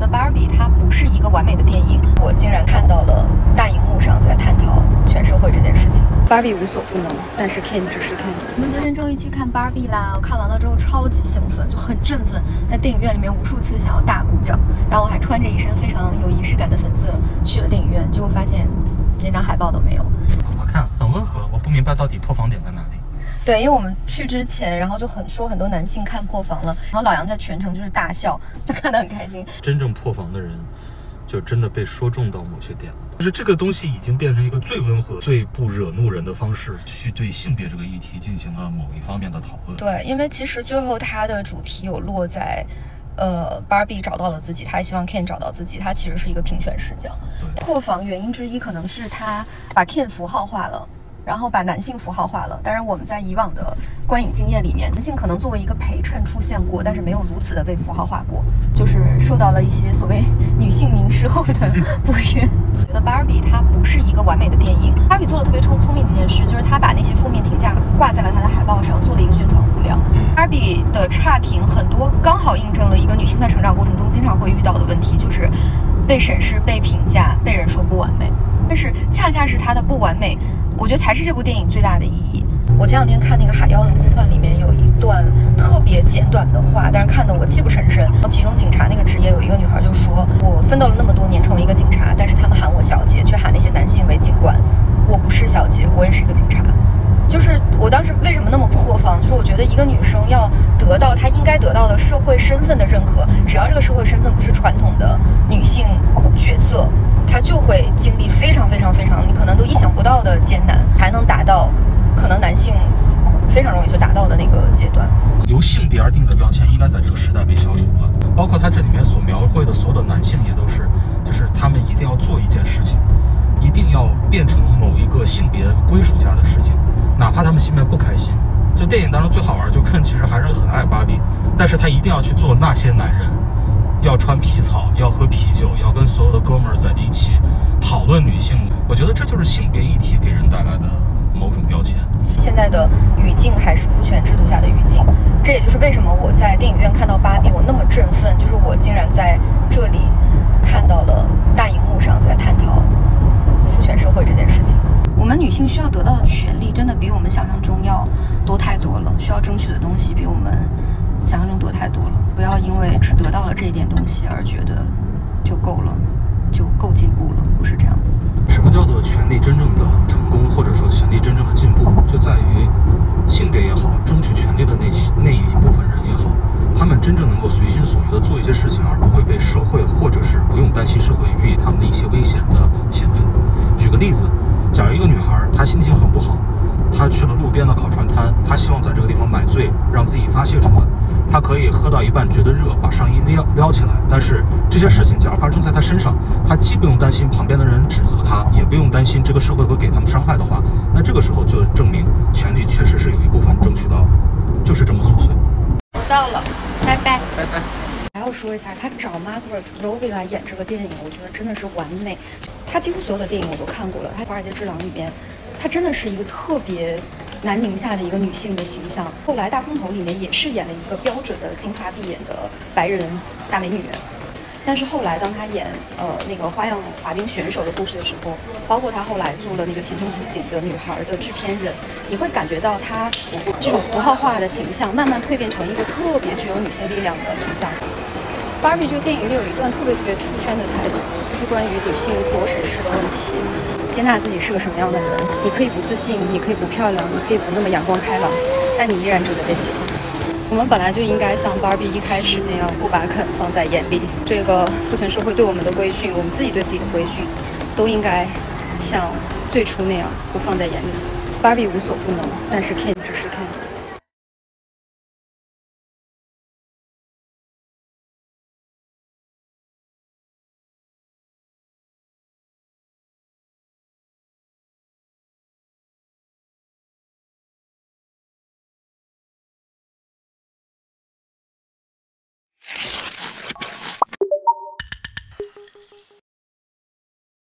得芭比它不是一个完美的电影，我竟然看到了大荧幕上在探讨全社会这件事情。芭比无所不能，但是 Ken 只是 Ken。我们昨天终于去看芭比啦！我看完了之后超级兴奋，就很振奋，在电影院里面无数次想要大鼓掌。然后我还穿着一身非常有仪式感的粉色去了电影院，结果发现连张海报都没有。 好看，很温和，我不明白到底破防点在哪里。 对，因为我们去之前，然后就很多男性看破防了，然后老杨在全程就是大笑，就看得很开心。 真正破防的人，就真的被说中到某些点了。就是这个东西已经变成一个最温和、最不惹怒人的方式，去对性别这个议题进行了某一方面的讨论。 对，因为其实最后它的主题有落在。Barbie 找到了自己，他也希望 Ken 找到自己，他其实是一个平权视角。破防原因之一可能是他把 Ken 符号化了，然后把男性符号化了。当然，我们在以往的观影经验里面，男性可能作为一个陪衬出现过，但是没有如此的被符号化过，就是受到了一些所谓女性凝视后的不悦。我觉得 Barbie 它不是一个完美的电影。Barbie 做了特别聪明的一件事，就是他把那些负面评价挂在了他的海报上，做了一个宣传物料。Barbie 的差评很多，刚好印证了一个女性在成长过程中经常会遇到的问题，就是被审视、被评价、被人说不完美。但是恰恰是它的不完美，我觉得才是这部电影最大的意义。我前两天看那个《海妖的呼唤》里面有一段特别简短的话，但是看得我泣不成声。其中警察那个职业有一个女孩就说：“我奋斗了那么多年成为一个警察，但是他们喊我小姐，却喊那些男性为警官。我不是小姐，我也是一个警察。”就是我当时为什么那么破防，就是我觉得一个女生要得到她应该得到的社会身份的认可，只要这个社会身份不是传统的女性角色，她就会经历非常你可能都意想不到的艰难，才能达到可能男性非常容易就达到的那个阶段。 由性别而定的标签应该在这个时代被消除了，包括它这里面所描绘的所有的男性也都是，就是他们一定要做一件事情，一定要变成某一个性别归属下的事情。哪怕他们心里面不开心，就电影当中最好玩，就Ken其实还是很爱芭比，但是他一定要去做那些男人，要穿皮草，要喝啤酒，要跟所有的哥们儿在一起讨论女性。我觉得这就是性别议题给人带来的某种标签。 现在的语境还是父权制度下的语境，这也就是为什么我在电影院看到芭比我那么振奋，就是我竟然在这里看到了大荧幕上在探讨父权社会这件事情。我们女性需要得到的权利真的比我们想象中要多太多了，需要争取的东西比我们想象中多太多了。不要因为只得到了这一点东西而觉得就够了，就够进步了，不是这样的。 什么叫做权利真正的成功，或者说权利真正的进步，就在于性别也好，争取权利的那一部分人也好，他们真正能够随心所欲的做一些事情，而不会被社会或者是不用担心社会予以他们的一些危险的潜伏。举个例子，假如一个女孩她心情很不好，她去了路边的烤串摊，她希望在这个地方买醉，让自己发泄出来。她可以喝到一半觉得热，把上衣撩起来。但是这些事情假如发生在她身上，她既不用担心旁边的人指责她，也不用担心这个社会会给他们伤害的话，那这个时候就证明权利确实是有一部分争取到了，就是这么琐碎。 我到了，拜拜。 拜拜。 还要说一下，他找 Margot Robbie 来演这个电影，我觉得真的是完美。他几乎所有的电影我都看过了。他《华尔街之狼》里边，他真的是一个特别南宁下的一个女性的形象。后来《大空头》里面也是演了一个标准的金发碧眼的白人大美女。但是后来当他演那个花样滑冰选手的故事的时候，包括他后来做了那个前途似锦的女孩的制片人，你会感觉到他这种符号化的形象慢慢蜕变成一个特别具有女性力量的形象。Barbie 这个电影里有一段特别出圈的台词，就是关于女性自我审视的问题，接纳自己是个什么样的人。你可以不自信，你可以不漂亮，你可以不那么阳光开朗，但你依然值得被喜欢。我们本来就应该像 Barbie 一开始那样不把肯放在眼里。这个父权社会对我们的规训，我们自己对自己的规训，都应该像最初那样不放在眼里。Barbie 无所不能，但是 Ken